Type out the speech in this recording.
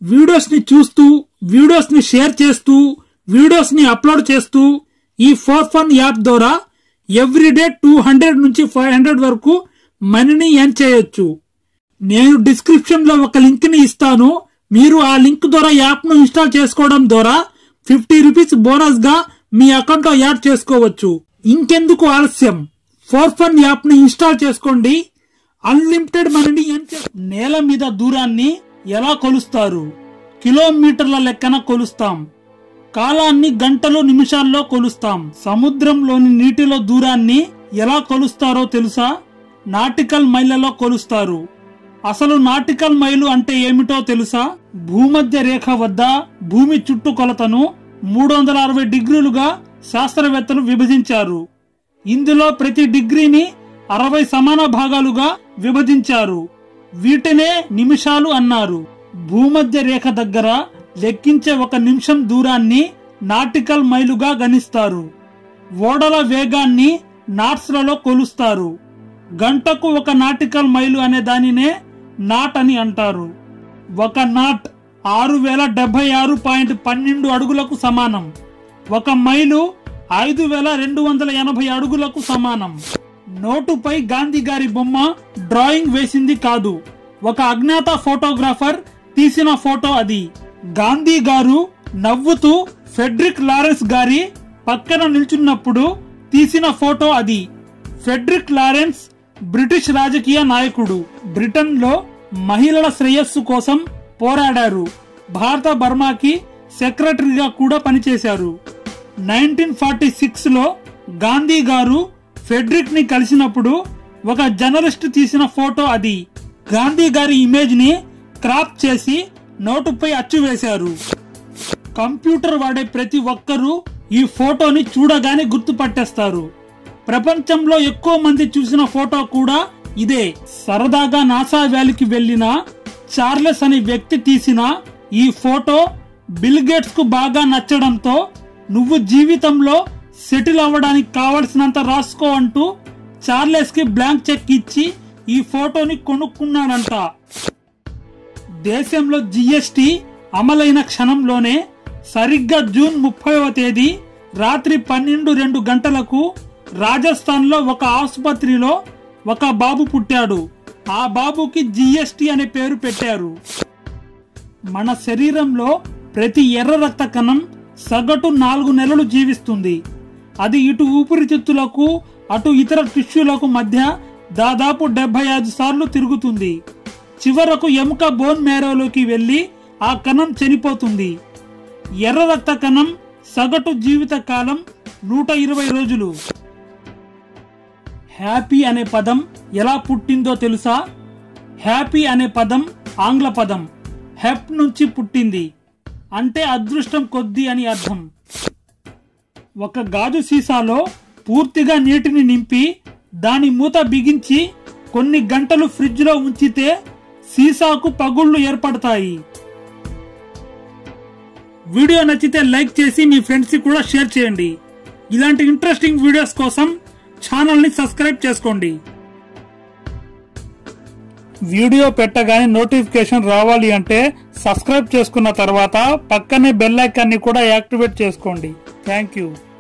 Videos ని చూస్తూ, videos ని షేర్ చేస్తూ, వీడియోస్ ని అప్లోడ్ చేస్తూ ఈ ఫర్ ఫన్ యాప్ ద్వారా ఎవ్రీడే 200 నుంచి 500 వరకు మనీని ఎర్న్ చేయొచ్చు. నేను డిస్క్రిప్షన్ లో ఒక లింక్ ని ఇస్తాను. మీరు ఆ లింక్ ద్వారా యాప్ ను ఇన్స్టాల్ చేసుకోవడం ద్వారా 50 రూపీస్ బోనస్ గా మీ అకౌంట్ లో యాడ్ చేసుకోవచ్చు. ఇంకెందుకు ఆలస్యం, ఫర్ ఫన్ యాప్ ని ఇన్స్టాల్ చేసుకోండి. అన్లిమిటెడ్ మనీని ఎర్న్ చేయండి. నేల మీద దూరాన్ని ఎలా కొలుస్తారు? కిలోమీటర్ల లెక్కన కొలుస్తాం. కాలాన్ని గంటలు నిమిషాల్లో కొలుస్తాం. సముద్రంలోని నీటిలో దూరాన్ని ఎలా కొలుస్తారో తెలుసా? నాటికల్ మైళ్ళలో కొలుస్తారు. అసలు నాటికల్ మైలు అంటే ఏమిటో తెలుసా? భూమధ్య రేఖ వద్ద భూమి చుట్టుకొలతను 360 డిగ్రీలుగా శాస్త్రవేత్తలు విభజించారు. ఇందులో ప్రతి డిగ్రీని 60 సమాన భాగాలుగా విభజించారు. వీటినే నిమిషాలు అన్నారు. భూమధ్య రేఖ దగ్గర లెక్కించే 1 నిమిషం దూరాన్ని నాటికల్ మైలుగా గణిస్తారు. ఓడల వేగాన్ని నాట్స్లలో కొలుస్తారు. గంటకు 1 నాటికల్ మైలు అనే దానినే నాట్ అని అంటారు. 1 నాట్ 6076.12 అడుగులకు సమానం. 1 మైలు 5280 అడుగులకు సమానం. నోటుపై గాంధీ గారి బొమ్మ డ్రాయింగ్ వేసింది కాదు, ఒక అజ్ఞాత ఫోటోగ్రాఫర్ తీసిన ఫోటో అది. గాంధీ గారు నవ్వుతూ ఫెడ్రిక్ లారెన్స్ గారి పక్కన నిల్చున్నప్పుడు తీసిన ఫోటో అది. ఫెడ్రిక్ లారెన్స్ బ్రిటిష్ రాజకీయ నాయకుడు. బ్రిటన్ లో మహిళల శ్రేయస్సు కోసం పోరాడారు. భారత బర్మాకి సెక్రటరీగా కూడా పనిచేశారు. 1946 లో గాంధీ గారు ఫెడ్రిక్ ని కలిసినప్పుడు ఒక జర్నలిస్ట్ తీసిన ఫోటో అది. గాంధీ గారి ఇమేజ్ ని క్రాప్ చేసి నోటుపై అచ్చు వేశారు. కంప్యూటర్ వాడే ప్రతి ఒక్కరూ ఈ ఫోటోని చూడగానే గుర్తుపట్టేస్తారు. ప్రపంచంలో ఎక్కువ మంది చూసిన ఫోటో కూడా ఇదే. సరదాగా నాసా వ్యాలీకి వెళ్లిన చార్లెస్ అనే వ్యక్తి తీసిన ఈ ఫోటో బిల్ గేట్స్ కు బాగా నచ్చడంతో నువ్వు జీవితంలో సెటిల్ అవ్వడానికి కావలసినంత రాసుకో అంటూ చార్లెస్ కి బ్లాంక్ చెక్ ఇచ్చి ఈ ఫోటోని కొనుక్కున్నాడంట. దేశంలో జిఎస్టి అమలైన క్షణంలోనే సరిగ్గా జూన్ 30వ తేదీ రాత్రి 12:02 గంటలకు రాజస్థాన్ లో ఒక ఆసుపత్రిలో ఒక బాబు పుట్టాడు. ఆ బాబుకి జిఎస్టి అనే పేరు పెట్టారు. మన శరీరంలో ప్రతి ఎర్ర రక్త కణం సగటు 4 నెలలు జీవిస్తుంది. అది ఇటు ఊపిరితిత్తులకు అటు ఇతర టిష్యూలకు మధ్య దాదాపు 75 సార్లు తిరుగుతుంది. చివరకు ఎముక బోన్ మేరోలోకి వెళ్లి ఆ కణం చనిపోతుంది. ఎర్ర రక్త కణం సగటు జీవిత కాలం 120 రోజులు. హ్యాపీ అనే పదం ఎలా పుట్టిందో తెలుసా? హ్యాపీ అనే పదం ఆంగ్ల పదం హెప్ నుంచి పుట్టింది. అంటే అదృష్టం కొద్ది అని అర్థం. ఒక గాజు సీసాలో పూర్తిగా నీటిని నింపి దాని మూత బిగించి కొన్ని గంటలు ఫ్రిడ్జ్ లో ఉంచితే సీసాకు పగుళ్లు ఏర్పడతాయి. వీడియో నచ్చితే లైక్ చేసి మీ ఫ్రెండ్స్ కి కూడా షేర్ చేయండి. ఇలాంటి ఇంట్రెస్టింగ్ వీడియోస్ కోసం ఛానల్ ని సబ్స్క్రైబ్ చేసుకోండి. వీడియో పెట్టగానే నోటిఫికేషన్ రావాలి అంటే సబ్స్క్రైబ్ చేసుకున్న తర్వాత పక్కనే బెల్ ఐకాన్ ని కూడా యాక్టివేట్ చేసుకోండి. Thank you.